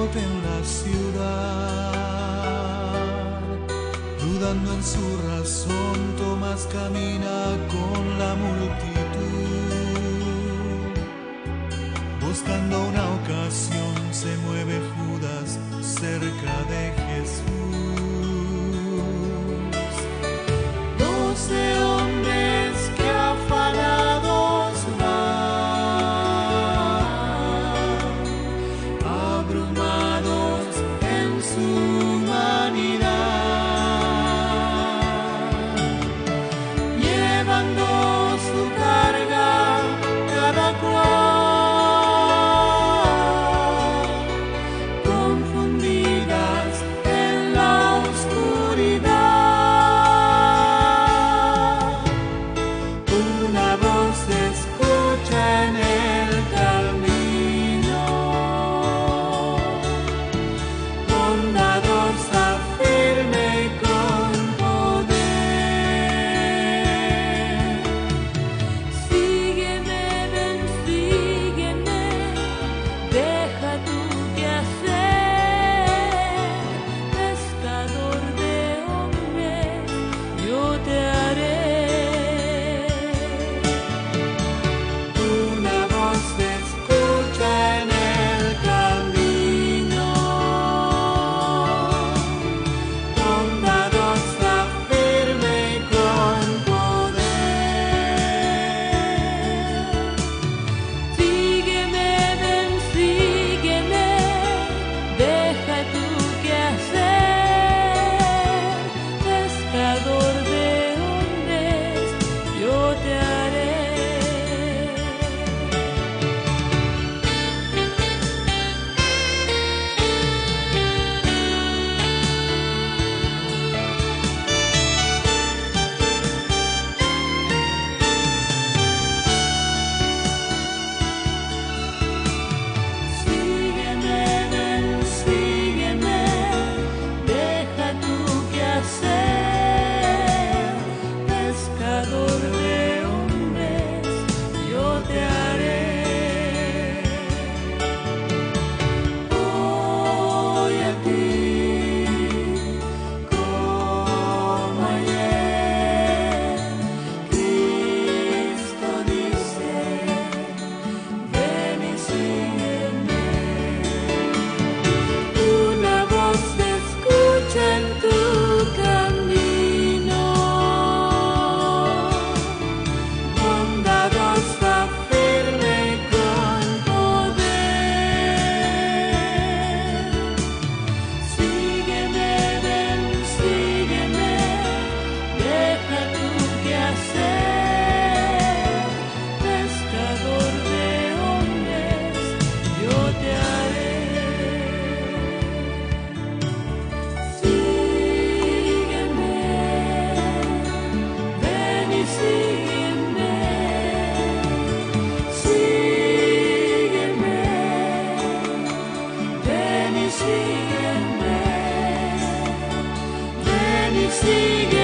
sacerdote en la ciudad. Dudando en su razón, Tomás camina con la multitud. Buscando una ocasión, se mueve Judas cerca de Jesús. 12 hombres que afanados van, abrumados en su humanidad, llevando su carga cada cual, confundidas en la oscuridad. Una voz se escucha en el camino, bondadosa, firme y con poder. Sígueme, ven, sígueme, deja tu quehacer, pescador de hombres, yo te haré. Una voz se escucha en el camino, bondadosa, firme y con poder. Sígueme, ven, sígueme, deja tu quehacer, pescador de hombres, yo te haré. Sígueme, ven, sígueme, deja tu quehacer, pescador de hombres, yo te haré. Voy a ti como ayer. Cristo dice, ven y sígueme. Una voz se escucha en tu camino, bondadosa, firme y con poder. Sígueme, ven, sígueme, deja tu quehacer, pescador de hombres, yo te haré. Sígueme, ven y sígueme, sígueme, ven y sígueme, ven y sígueme.